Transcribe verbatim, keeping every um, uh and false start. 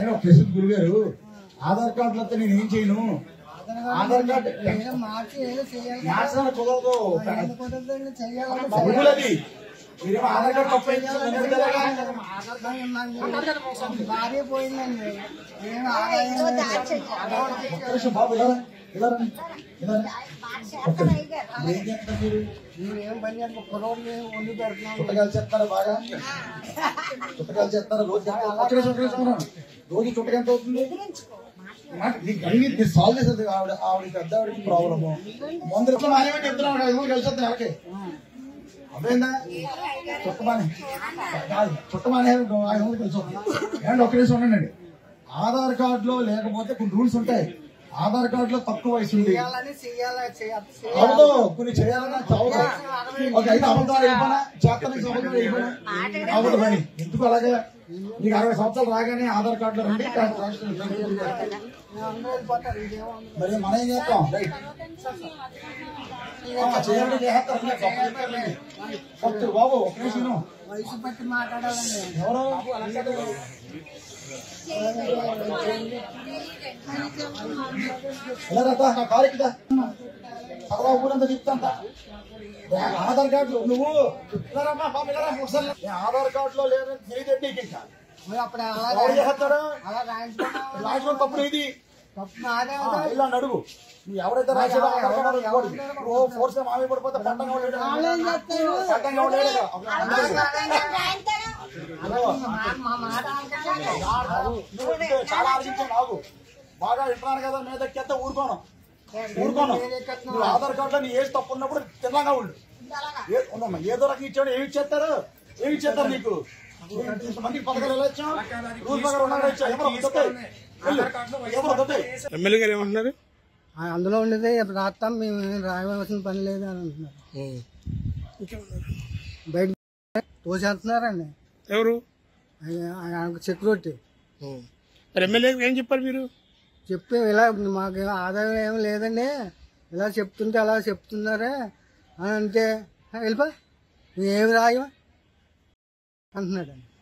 ప్రసిద్ధ గురువు గారు ఆధార్ కార్డులతో నేను ఏం చేయను. ఆధార్ కార్డు మార్చడానికి కుదరదు. గురువులది మీరేమో ఆధార్ కార్డు తప్ప భార్య పోయిందండి. బాబు ఇలా ఇలా ఇలా ఏం పని చేస్తాం పొలం వండి పెడుతున్నాం. చుట్టకాలు చేస్తారా బాగా చుట్టకాలు చేస్తారా రోజు రోజు చుట్టక ఎంత అవుతుంది? సాల్వ్ చేస్తుంది ఆవిడ ఆవిడ పెద్ద ఆవిడకి ప్రాబ్లము మందులు మానేమని చెప్తున్నాం ఐదు వందలు కలిసి వస్తుంది ఎవరికి అర్థమైందా? చుట్టమానే కాదు చుట్టమానే ఐదు వందలు కలిసి వస్తుంది. అండ్ ఒక నిమిషం ఉండండి. ఆధార్ కార్డులో లేకపోతే కొన్ని రూల్స్ ఉంటాయి. ఆధార్ కార్డులో తక్కువ వయసు ఉంది అవును కొన్ని చేయాలన్నా చావదు. ఒక ఐదు అబద్ధాలు అయిపోయినా చేతనికి అబద్ధాలు అయిపోయినా అవ్వదు పని. ఎందుకు అలాగే నీకు అరవై సంవత్సరాలు రాగానే ఆధార్ కార్డులో రండి మరి మనం ఏం చేస్తాం? రైట్ చేయాలి చేస్తారు బాబు ఒక నిమిషం వయసు బట్టి మాట్లాడాలండి. ఎవరు ఎలా రా నా కారుకిదా సగలా ఊరంతా చెప్తాంత ఆధార్ కార్డు నువ్వు ఒకసారి ఆధార్ కార్డులో లేదని తెలియదు నీకు ఇంకా అప్పుడు ఎవరు చేస్తాడు అలా రాజకీయం తప్పుడు ఇది తప్పు నాదే ఇలా అడుగు నువ్వు ఎవరైతే రాశాడో ఫోర్స్ మామి పడిపోతే పట్టంగా చాలా ఆలోచించాను నాకు బాగా వింటున్నాను కదా మీద ఎక్కేస్తే ఊరుకోను ఊరుకోను. నువ్వు ఆధార్ కార్డులో నీ ఏజ్ తప్పు ఉన్నప్పుడు తిన్నాగా ఉండు. ఏదో రకం ఇచ్చాడు ఏమి ఇచ్చేస్తారు ఏమి ఇచ్చేస్తారు నీకు ఇంతమందికి పథకాలు ఎలా ఇచ్చాం రూల్ ప్రకారం ఉన్నాగా ఇచ్చా ఎవరు ఎమ్మెల్యే గారు ఏమంటున్నారు? అందులో ఉండేది రాస్తాం మేము రాయవలసిన పని లేదు అని అంటున్నారు. బయట తోసేస్తున్నారండి. ఎవరు? సెక్యూరిటీ. ఎమ్మెల్యే ఏం చెప్పారు మీరు? చెప్పి ఇలా మాకు ఆదాయం ఏమి లేదండి ఇలా చెప్తుంటే అలా చెప్తున్నారే అని అంటే వెళ్ళిపో ఏమి రాయమా అంటున్నాడండి.